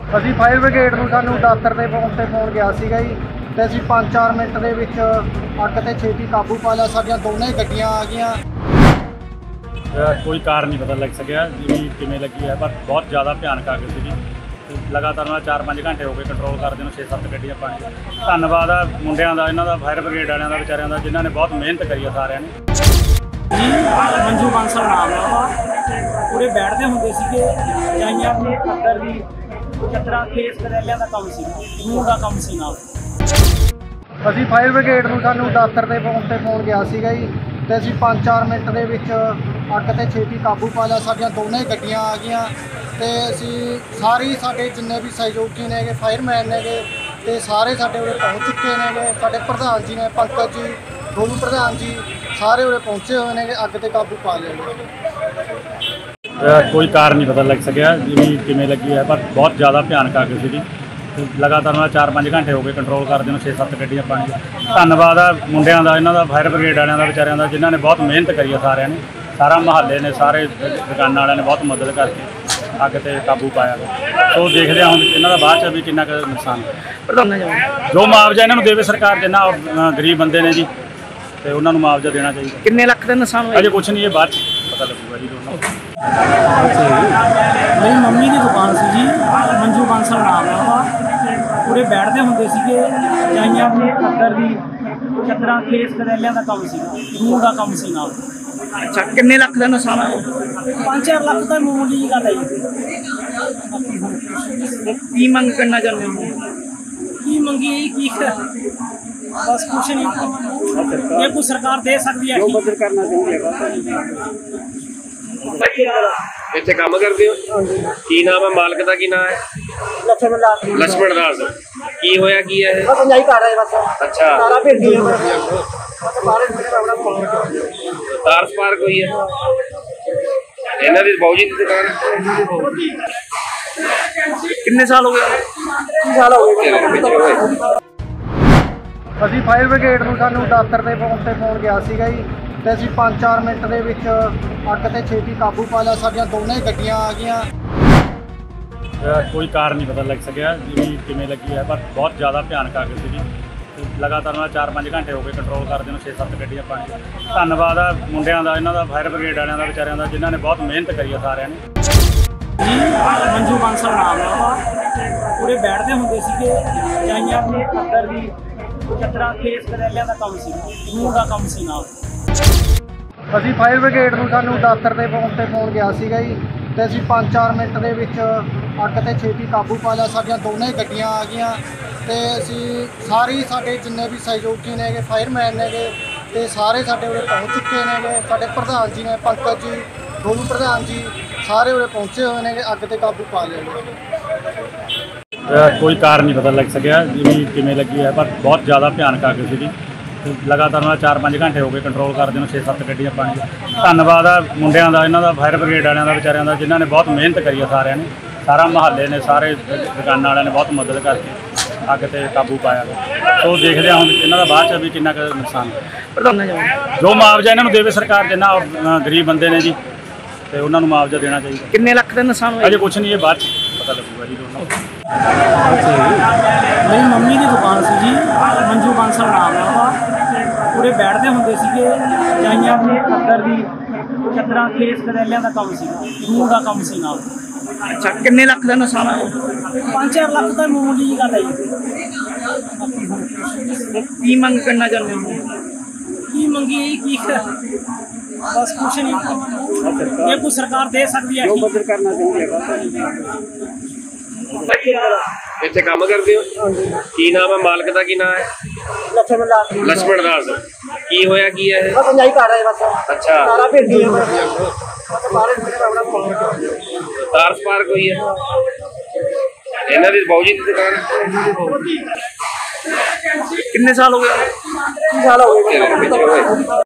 ਅਸੀਂ fire brigade ਨੂੰ ਸਾਨੂੰ ਦਫ਼ਤਰ ਦੇ ਫੋਨ ਗਿਆ ਸੀਗਾ ਜੀ ਤੇ ਅਸੀਂ 5-4 ਮਿੰਟ ਦੇ ਵਿੱਚ ਅੱਗ ਤੇ ਛੇਤੀ ਕਾਬੂ ਪਾ ਲਿਆ। ਸਾਡੀਆਂ ਦੋਨੇ ਗੱਡੀਆਂ ਆ ਗਈਆਂ। ਕੋਈ ਕਾਰਨ ਨਹੀਂ ਪਤਾ ਲੱਗ ਸਕਿਆ ਜੀ ਕਿਵੇਂ ਲੱਗੀ ਹੈ, ਪਰ ਬਹੁਤ ਜ਼ਿਆਦਾ ਭਿਆਨਕ ਅੱਗ ਸੀ। ਲਗਾਤਾਰ ਨਾਲ 4-5 ਘੰਟੇ ਹੋ ਗਏ ਕੰਟਰੋਲ ਕਰਦੇ ਨੂੰ, 6-7 ਗੱਡੀਆਂ ਪਾਣੀ। ਧੰਨਵਾਦ ਆ ਮੁੰਡਿਆਂ ਦਾ, ਇਹਨਾਂ ਦਾ, ਫਾਇਰ ਬ੍ਰਿਗੇਡ ਵਾਲਿਆਂ ਦਾ, ਵਿਚਾਰਿਆਂ ਦਾ, ਜਿਨ੍ਹਾਂ ਨੇ ਬਹੁਤ ਮਿਹਨਤ ਕਰੀ ਆ ਸਾਰਿਆਂ ਨੇ। ਜੀ ਮੰਜੂ ਬਾਂਸਲ ਨਾਮ ਆ। ਪੂਰੇ ਬੈਠਦੇ ਹੁੰਦੇ ਸੀਗੇ, ਜਾਈਆਂ ਦੇ ਅੰਦਰ ਦੀ ਚੱਦਰਾਂ ਖੇਸ ਕਰੇਲਿਆਂ ਦਾ ਕੰਮ ਸੀ, ਮੂੰਹ ਦਾ ਕੰਮ ਸੀ ਨਾਲ। ਅਸੀਂ ਫਾਇਰ ਬ੍ਰਿਗੇਡ ਨੂੰ ਸਾਨੂੰ ਦਫ਼ਤਰ ਦੇ ਫੋਨ ਗਿਆ ਸੀਗਾ ਜੀ ਤੇ ਅਸੀਂ 5-4 ਮਿੰਟ ਦੇ ਵਿੱਚ ਅੱਗ ਤੇ ਛੇਤੀ ਕਾਬੂ ਪਾ ਲਿਆ। ਸਾਡੀਆਂ ਦੋਨੇ ਗੱਡੀਆਂ ਆ ਗਈਆਂ ਤੇ ਅਸੀਂ ਸਾਡੇ ਜਿੰਨੇ ਵੀ ਸਹਿਯੋਗੀ ਨੇਗੇ, ਫਾਇਰਮੈਨ ਨੇਗੇ ਤੇ ਸਾਰੇ ਸਾਡੇ ਉਰੇ ਪਹੁੰਚ ਚੁੱਕੇ ਨੇਗੇ। ਸਾਡੇ ਪ੍ਰਧਾਨ ਜੀ ਨੇ, ਪੰਕਜ ਜੀ, ਗੋਲੂ ਪ੍ਰਧਾਨ ਜੀ, ਸਾਰੇ ਉਰੇ ਪਹੁੰਚੇ ਹੋਏ ਨੇਗੇ। ਅੱਗ ਤੇ ਕਾਬੂ ਪਾ ਲਿਆ। ਕੋਈ ਕਾਰਨ ਨਹੀਂ ਪਤਾ ਲੱਗ ਸਕਿਆ ਜੀ ਕਿਵੇਂ ਲੱਗੀ ਹੈ, ਪਰ ਬਹੁਤ ਜ਼ਿਆਦਾ ਭਿਆਨਕ ਅੱਗ ਸੀ। ਲਗਾਤਾਰ ਨਾਲ 4-5 ਘੰਟੇ ਹੋ ਗਏ ਕੰਟਰੋਲ ਕਰਦੇ ਨੂੰ, 6-7 ਗੱਡੀਆਂ ਪਾਣੀ। ਧੰਨਵਾਦ ਆ ਮੁੰਡਿਆਂ ਦਾ, ਇਹਨਾਂ ਦਾ, ਫਾਇਰ ਬ੍ਰਿਗੇਡ ਵਾਲਿਆਂ ਦਾ, ਵਿਚਾਰਿਆਂ ਦਾ, ਜਿਨ੍ਹਾਂ ਨੇ ਬਹੁਤ ਮਿਹਨਤ ਕਰੀ ਆ ਸਾਰਿਆਂ ਨੇ। ਸਾਰਾ ਮੁਹੱਲੇ ਨੇ, ਸਾਰੇ ਦੁਕਾਨਾਂ ਵਾਲਿਆਂ ਨੇ ਬਹੁਤ ਮਦਦ ਕਰਕੇ ਅੱਗ ਤੇ ਕਾਬੂ ਪਾਇਆ। ਸੋ ਦੇਖਦੇ ਹਾਂ ਹੁਣ ਇਹਨਾਂ ਦਾ ਬਾਅਦ 'ਚ ਵੀ ਕਿੰਨਾ ਕੁ ਨੁਕਸਾਨ ਜੋ ਮੁਆਵਜ਼ਾ ਇਹਨਾਂ ਨੂੰ ਦੇਵੇ ਸਰਕਾਰ, ਜਿੰਨਾ ਗਰੀਬ ਬੰਦੇ ਨੇ ਜੀ, ਤੇ ਉਹਨਾਂ ਨੂੰ ਮੁਆਵਜ਼ਾ ਦੇਣਾ ਚਾਹੀਦਾ। ਕਿੰਨੇ ਲੱਖ ਦਾ ਨੁਕਸਾਨ ਹੋਇਆ? ਅਜੇ ਕੁਛ ਨਹੀਂ, ਇਹ ਬਾਅਦ 'ਚ ਪਤਾ ਲੱਗੂਗਾ ਜੀ। ਮੇਰੀ ਮੰਮੀ ਦੀ ਦੁਕਾਨ ਸੀ ਜੀ, ਮੰਜੂ ਬਾਂਸਲ ਨਾਮ ਆ। ਪੂਰੇ ਬੈਠਦੇ ਹੁੰਦੇ ਸੀਗੇ, ਜਾਈਆਂ ਦੇ ਅੰਦਰ ਦੀ ਚੱਦਰਾਂ ਖੇਸ ਕਰੇਲਿਆਂ ਦਾ ਕੰਮ ਸੀ, ਮੂੰਹ ਦਾ ਕੰਮ ਸੀ ਨਾਲ। ਅੱਛਾ, ਕਿੰਨੇ ਲੱਖ ਦਾ ਨੁਕਸਾਨ ਹੋਇਆ? 5-4 ਲੱਖ ਤਾਂ ਮਾਮੂਲੀ ਜਿਹੀ ਗੱਲ ਹੈ ਜੀ। ਕੀ ਮੰਗ ਕਰਨਾ ਚਾਹੁੰਦੇ ਹੋ? ਕੀ ਮੰਗੀ ਕੀ ਬਸ ਕੁਛ ਨਹੀਂ, ਇਹ ਕੋਈ ਸਰਕਾਰ ਦੇ ਸਕਦੀ ਹੈ। ਮਦਦ ਕਰਨਾ ਚਾਹੁੰਦੀ ਹੈ। ਇੱਥੇ ਕੰਮ ਕਰਦੇ ਹੋ? ਕੀ ਨਾਮ ਹੈ ਮਾਲਕ ਦਾ? ਕੀ ਨਾਮ ਹੈ? ਲక్ష్మణ ਦਾਸ। ਕੀ ਹੋਇਆ, ਕੀ ਹੈ ਇਹ? ਅੱਛਾ, ਤਾਰ ਸਪਾਰਕ ਹੋਈ ਹੈ। ਇਹਨਾਂ ਦੀ ਬਾਊ ਜੀ ਦੀ ਦੁਕਾਨ। ਕਿੰਨੇ ਸਾਲ ਹੋ ਗਏ? 30 ਸਾਲ ਹੋ ਗਏ। ਅਸੀਂ ਫਾਇਰ ਬ੍ਰਿਗੇਡ ਨੂੰ ਸਾਨੂੰ ਦਫ਼ਤਰ ਦੇ ਫੋਨ ਗਿਆ ਸੀਗਾ ਜੀ ਤੇ ਅਸੀਂ 5-4 ਮਿੰਟ ਦੇ ਵਿੱਚ ਅੱਗ ਤੇ ਛੇਤੀ ਕਾਬੂ ਪਾ ਲਿਆ। ਸਾਡੀਆਂ ਦੋਨੇ ਗੱਡੀਆਂ ਆ ਗਈਆਂ। ਕੋਈ ਕਾਰਨ ਨਹੀਂ ਪਤਾ ਲੱਗ ਸਕਿਆ ਜੀ ਕਿਵੇਂ ਲੱਗੀ ਹੈ, ਪਰ ਬਹੁਤ ਜ਼ਿਆਦਾ ਭਿਆਨਕ ਅੱਗ ਸੀ। ਲਗਾਤਾਰ ਨਾਲ 4-5 ਘੰਟੇ ਹੋ ਗਏ ਕੰਟਰੋਲ ਕਰਦੇ ਨੂੰ, 6-7 ਗੱਡੀਆਂ ਪਾਣੀ। ਧੰਨਵਾਦ ਆ ਮੁੰਡਿਆਂ ਦਾ, ਇਹਨਾਂ ਦਾ, ਫਾਇਰ ਬ੍ਰਿਗੇਡ ਵਾਲਿਆਂ ਦਾ, ਵਿਚਾਰਿਆਂ ਦਾ, ਜਿਨ੍ਹਾਂ ਨੇ ਬਹੁਤ ਮਿਹਨਤ ਕਰੀ ਆ ਸਾਰਿਆਂ ਨੇ। ਜੀ ਮੰਜੂ ਬਾਂਸਲ ਨਾਮ ਆ। ਪੂਰੇ ਬੈਠਦੇ ਹੁੰਦੇ ਸੀਗੇ, ਜਾਈਆਂ ਦੇ ਅੰਦਰ ਦੀ ਚੱਦਰਾਂ ਖੇਸ ਕਰੇਲਿਆਂ ਦਾ ਕੰਮ ਸੀ, ਮੂੰਹ ਦਾ ਕੰਮ ਸੀ ਨਾਲ। ਅਸੀਂ ਫਾਇਰ ਬ੍ਰਿਗੇਡ ਨੂੰ ਸਾਨੂੰ ਦਫ਼ਤਰ ਦੇ ਫੋਨ ਗਿਆ ਸੀਗਾ ਜੀ ਤੇ ਅਸੀਂ 5-4 ਮਿੰਟ ਦੇ ਵਿੱਚ ਅੱਗ ਤੇ ਛੇਤੀ ਕਾਬੂ ਪਾ ਲਿਆ। ਸਾਡੀਆਂ ਦੋਨੇ ਗੱਡੀਆਂ ਆ ਗਈਆਂ ਤੇ ਅਸੀਂ ਸਾਡੇ ਜਿੰਨੇ ਵੀ ਸਹਿਯੋਗੀ ਨੇਗੇ, ਫਾਇਰਮੈਨ ਨੇਗੇ ਤੇ ਸਾਰੇ ਸਾਡੇ ਉਰੇ ਪਹੁੰਚ ਚੁੱਕੇ ਨੇਗੇ। ਸਾਡੇ ਪ੍ਰਧਾਨ ਜੀ ਨੇ, ਪੰਕਜ ਜੀ, ਗੋਲੂ ਪ੍ਰਧਾਨ ਜੀ, ਸਾਰੇ ਉਰੇ ਪਹੁੰਚੇ ਹੋਏ ਨੇਗੇ। ਅੱਗ ਤੇ ਕਾਬੂ ਪਾ ਲਿਆ। ਕੋਈ ਕਾਰਨ ਨਹੀਂ ਪਤਾ ਲੱਗ ਸਕਿਆ ਜੀ ਕਿਵੇਂ ਲੱਗੀ ਹੈ, ਪਰ ਬਹੁਤ ਜ਼ਿਆਦਾ ਭਿਆਨਕ ਅੱਗ ਸੀ। ਲਗਾਤਾਰ ਨਾਲ 4-5 ਘੰਟੇ ਹੋ ਗਏ ਕੰਟਰੋਲ ਕਰਦੇ ਨੂੰ, 6-7 ਗੱਡੀਆਂ ਪਾਣੀ। ਧੰਨਵਾਦ ਆ ਮੁੰਡਿਆਂ ਦਾ, ਇਹਨਾਂ ਦਾ, ਫਾਇਰ ਬ੍ਰਿਗੇਡ ਵਾਲਿਆਂ ਦਾ, ਵਿਚਾਰਿਆਂ ਦਾ, ਜਿਨ੍ਹਾਂ ਨੇ ਬਹੁਤ ਮਿਹਨਤ ਕਰੀ ਆ ਸਾਰਿਆਂ ਨੇ। ਸਾਰਾ ਮੁਹੱਲੇ ਨੇ, ਸਾਰੇ ਦੁਕਾਨਾਂ ਵਾਲਿਆਂ ਨੇ ਬਹੁਤ ਮਦਦ ਕਰਕੇ ਅੱਗ ਤੇ ਕਾਬੂ ਪਾਇਆ। ਸੋ ਦੇਖਦੇ ਹਾਂ ਹੁਣ ਇਹਨਾਂ ਦਾ ਬਾਅਦ 'ਚ ਵੀ ਕਿੰਨਾ ਕੁ ਨੁਕਸਾਨ ਜੋ ਮੁਆਵਜ਼ਾ ਇਹਨਾਂ ਨੂੰ ਦੇਵੇ ਸਰਕਾਰ, ਜਿੰਨਾ ਗਰੀਬ ਬੰਦੇ ਨੇ ਜੀ, ਤੇ ਉਹਨਾਂ ਨੂੰ ਮੁਆਵਜ਼ਾ ਦੇਣਾ ਚਾਹੀਦਾ। ਕਿੰਨੇ ਲੱਖ ਦਾ ਨੁਕਸਾਨ ਹੋਇਆ? ਅਜੇ ਕੁਛ ਨਹੀਂ, ਇਹ ਬਾਅਦ 'ਚ ਪਤਾ ਲੱਗੂਗਾ ਜੀ। ਮੇਰੀ ਮੰਮੀ ਦੀ ਦੁਕਾਨ ਸੀ ਜੀ, ਮੰਜੂ ਬਾਂਸਲ ਨਾਮ ਆ। ਪੂਰੇ ਬੈਠਦੇ ਹੁੰਦੇ ਸੀਗੇ, ਜਾਈਆਂ ਦੇ ਅੰਦਰ ਦੀ ਚੱਦਰਾਂ ਖੇਸ ਕਰੇਲਿਆਂ ਦਾ ਕੰਮ ਸੀ, ਮੂੰਹ ਦਾ ਕੰਮ ਸੀ ਨਾਲ। ਅੱਛਾ, ਕਿੰਨੇ ਲੱਖ ਦਾ ਨੁਕਸਾਨ ਹੋਇਆ? 5-4 ਲੱਖ ਤਾਂ ਮਾਮੂਲੀ ਜਿਹੀ ਗੱਲ ਹੈ ਜੀ। ਕੀ ਮੰਗ ਕਰਨਾ ਚਾਹੁੰਦੇ ਹੋ? ਕੀ ਮੰਗੀ ਕੀ ਬਸ ਕੁਛ ਨਹੀਂ, ਇਹ ਕੋਈ ਸਰਕਾਰ ਦੇ ਸਕਦੀ ਹੈ। ਮਦਦ ਕਰਨਾ ਚਾਹੁੰਦੀ ਹੈ। ਇੱਥੇ ਕੰਮ ਕਰਦੇ ਹੋ? ਕੀ ਨਾਮ ਹੈ ਮਾਲਕ ਦਾ? ਕੀ ਨਾਮ ਹੈ? ਲక్ష్మణ ਦਾਸ। ਕੀ ਹੋਇਆ, ਕੀ ਹੈ ਇਹ? ਅੱਛਾ, ਤਾਰ ਸਪਾਰਕ ਹੋਈ ਹੈ। ਇਹਨਾਂ ਦੀ ਬਾਊ ਜੀ ਦੀ ਦੁਕਾਨ। ਕਿੰਨੇ ਸਾਲ ਹੋ ਗਏ? 30 ਸਾਲ ਹੋ ਗਏ।